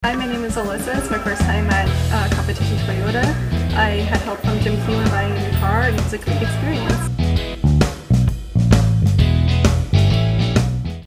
Hi, my name is Alyssa. It's my first time at Competition Toyota. I had help from Jim Keelan buying a new car and it was a great experience.